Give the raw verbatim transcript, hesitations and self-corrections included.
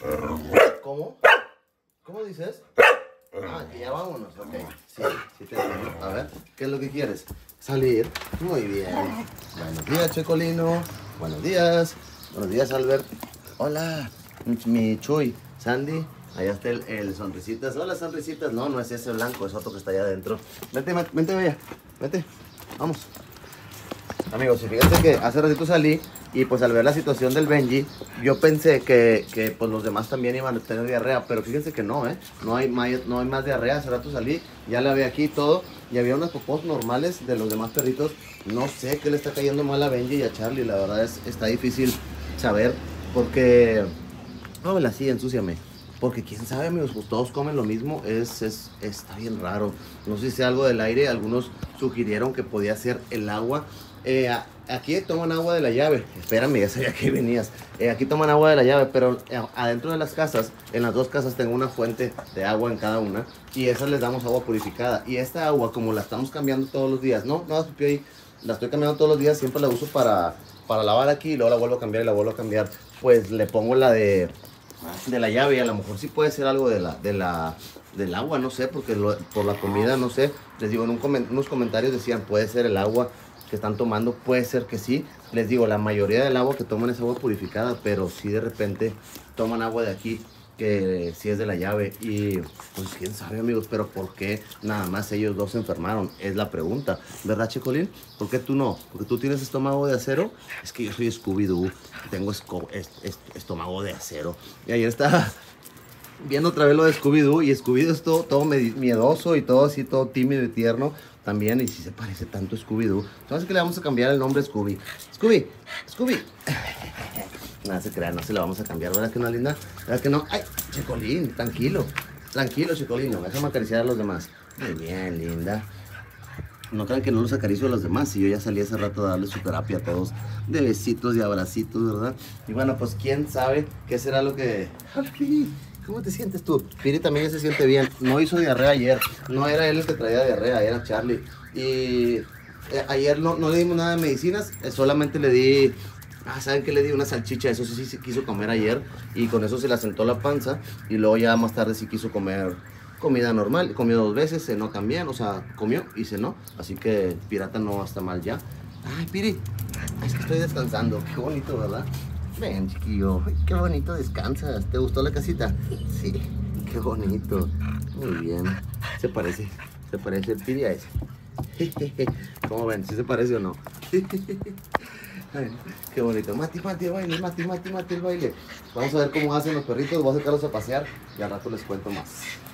¿Cómo? ¿Cómo dices? Ah, que ya vámonos, ok. Sí, sí te entiendo. A ver, ¿qué es lo que quieres? Salir. Muy bien. Buenos días, Checolino. Buenos días. Buenos días, Albert. Hola, mi Chuy. Sandy. Allá está el, el sonrisitas. Hola, sonrisitas. No, no es ese blanco, es otro que está allá adentro. Vente, vente, vaya. Vente. Vamos. Amigos, y fíjense que hace ratito salí y pues al ver la situación del Benji, yo pensé que, que pues los demás también iban a tener diarrea, pero fíjense que no, ¿eh? No hay, más, no hay más diarrea. Hace rato salí, ya la vi aquí y todo, y había unas popós normales de los demás perritos. No sé qué le está cayendo mal a Benji y a Charlie, la verdad es está difícil saber, porque... Hola, sí, ensúciame. Porque quién sabe, amigos, pues todos comen lo mismo, es, es, está bien raro. No sé si sea algo del aire, algunos sugirieron que podía ser el agua. Eh, a, aquí toman agua de la llave. Espérame, ya sabía que venías. Eh, aquí toman agua de la llave, pero eh, adentro de las casas, en las dos casas tengo una fuente de agua en cada una. Y esas les damos agua purificada. Y esta agua, como la estamos cambiando todos los días, no, no, ahí, la estoy cambiando todos los días, siempre la uso para, para lavar aquí y luego la vuelvo a cambiar y la vuelvo a cambiar. Pues le pongo la de... de la llave, y a lo mejor sí puede ser algo de la, de la, del agua, no sé, porque lo, por la comida, no sé, les digo, en un coment unos comentarios decían, puede ser el agua que están tomando, puede ser que sí, les digo, la mayoría del agua que toman es agua purificada, pero sí de repente toman agua de aquí, que sí es de la llave, y pues quién sabe, amigos, pero ¿por qué nada más ellos dos se enfermaron? Es la pregunta, ¿verdad, Checolín? ¿Por qué tú no? ¿Porque tú tienes estómago de acero? Es que yo soy Scooby-Doo, tengo esco est est estómago de acero. Y ayer estaba viendo otra vez lo de Scooby-Doo, y Scooby-Doo es todo, todo miedoso y todo así, todo tímido y tierno también, y si se parece tanto a Scooby-Doo. Entonces que le vamos a cambiar el nombre a Scooby. Scooby, Scooby. No se crea, no se la vamos a cambiar, ¿verdad que no, linda? ¿Verdad que no? Ay, Checolín, tranquilo. Tranquilo, Checolino, déjame acariciar a los demás. Muy bien, linda. No crean que no los acaricio a los demás, si yo ya salí hace rato a darles su terapia a todos, de besitos y abracitos, ¿verdad? Y bueno, pues quién sabe qué será lo que... ¿Cómo te sientes tú? Piri también se siente bien. No hizo diarrea ayer. No era él el que traía diarrea, era Charlie. Y eh, ayer no, no le dimos nada de medicinas, eh, solamente le di... Ah, ¿saben qué? Le di una salchicha, eso sí, sí se quiso comer ayer. Y con eso se le asentó la panza. Y luego ya más tarde sí quiso comer comida normal. Comió dos veces, cenó también. O sea, comió y cenó. Así que Pirata no está mal ya. Ay, Piri, es que estoy descansando. Qué bonito, ¿verdad? Ven, chiquillo, qué bonito descansas. ¿Te gustó la casita? Sí, qué bonito. Muy bien. Se parece, se parece Piri a ese. ¿Cómo ven? ¿Sí se parece o no? Ay, qué bonito. Mati, Mati, el baile, Mati, Mati, Mati, el baile. Vamos a ver cómo hacen los perritos. Voy a sacarlos a pasear y al rato les cuento más.